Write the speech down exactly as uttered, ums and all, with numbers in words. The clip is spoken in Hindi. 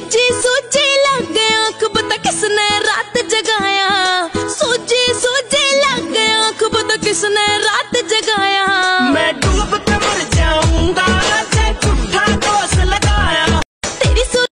सूजी सूजी लग गया आँख, बता किसने रात जगाया। सूजी सूजी लग गया आँख, बता किसने रात जगाया।